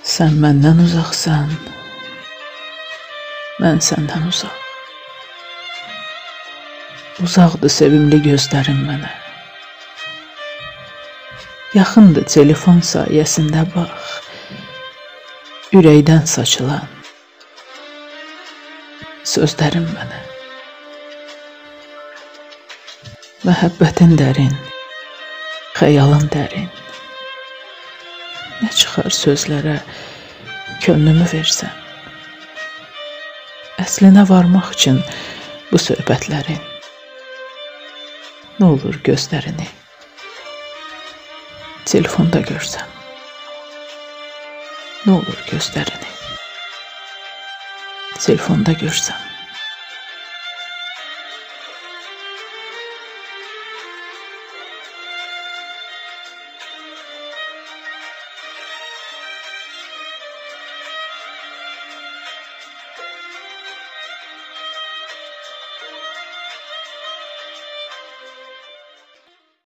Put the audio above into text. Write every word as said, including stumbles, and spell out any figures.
Sən məndən uzaqsan, mən səndən uzaq. Uzaqdır sevimli gözlərin mənə. Yaxındır telefon sayəsində bax, ürəkdən saçılan sözlərin mənə. Məhəbbətin dərin, xəyalın dərin. Nə çıxar sözlərə könlümü versəm. Əslinə varmaq üçün bu söhbətlərin. Nə olur gözlərini telefonda görsəm. Nə olur gözlərini telefonda görsəm.